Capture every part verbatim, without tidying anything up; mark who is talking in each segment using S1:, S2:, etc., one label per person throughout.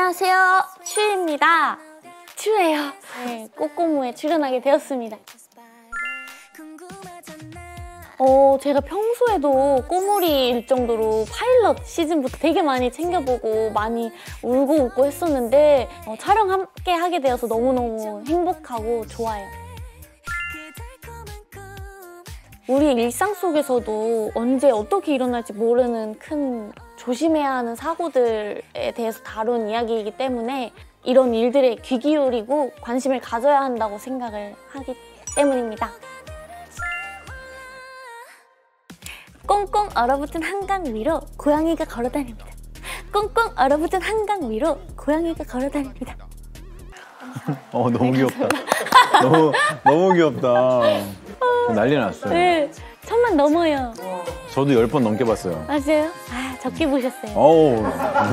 S1: 안녕하세요, 추입니다. 추예요. 네, 꼬꼬무에 출연하게 되었습니다. 어, 제가 평소에도 꼬물이일 정도로 파일럿 시즌부터 되게 많이 챙겨보고 많이 울고 웃고 했었는데 어, 촬영 함께 하게 되어서 너무너무 행복하고 좋아요. 우리의 일상 속에서도 언제 어떻게 일어날지 모르는 큰 조심해야 하는 사고들에 대해서 다룬 이야기이기 때문에 이런 일들에 귀 기울이고 관심을 가져야 한다고 생각을 하기 때문입니다. 꽁꽁 얼어붙은 한강 위로 고양이가 걸어다닙니다. 꽁꽁 얼어붙은 한강 위로 고양이가 걸어다닙니다.
S2: 어, 너무 귀엽다. 너무, 너무 귀엽다. 난리 났어요.
S1: 네, 천만 넘어요.
S2: 저도 열 번 넘게 봤어요.
S1: 맞아요? 아, 적게 보셨어요.
S2: 어우.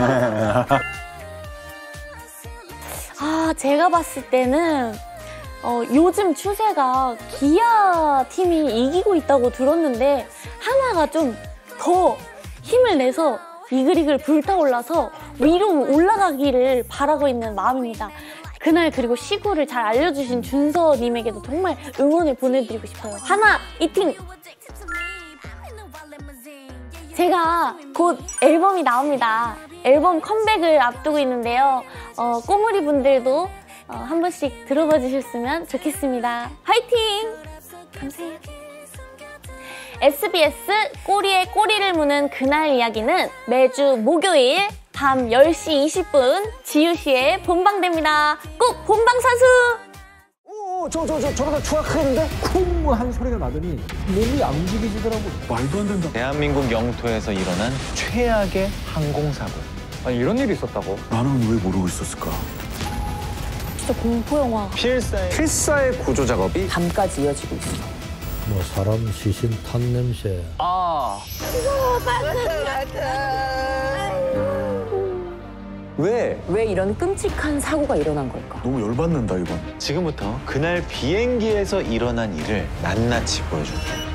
S1: 아, 제가 봤을 때는 어, 요즘 추세가 기아 팀이 이기고 있다고 들었는데 하나가 좀 더 힘을 내서 이글이글 불타올라서 위로 올라가기를 바라고 있는 마음입니다. 그날 그리고 시구를 잘 알려주신 준서님에게도 정말 응원을 보내드리고 싶어요. 하나, 이 팀! 제가 곧 앨범이 나옵니다. 앨범 컴백을 앞두고 있는데요. 어, 꼬물이 분들도 어, 한 번씩 들어봐 주셨으면 좋겠습니다. 화이팅! 감사해요. 에스비에스 꼬리에 꼬리를 무는 그날 이야기는 매주 목요일 밤 열 시 이십 분 지유씨에 본방됩니다. 꼭 본방사수!
S3: 오, 저, 저, 저, 저러다 추락하겠는데? 쿵! 한 소리가 나더니 몸이 안 움직이지더라고. 말도 안 된다.
S4: 대한민국 영토에서 일어난 최악의 항공사고.
S3: 아니, 이런 일이 있었다고?
S5: 나는 왜 모르고 있었을까?
S1: 진짜 공포영화.
S4: 필사의
S3: 필사의 구조 작업이
S6: 밤까지 이어지고 있어.
S7: 뭐 사람 시신 탄 냄새.
S3: 아. 왜?
S6: 왜 이런 끔찍한 사고가 일어난 걸까?
S5: 너무 열받는다 이건.
S4: 지금부터 그날 비행기에서 일어난 일을 낱낱이 보여줄게.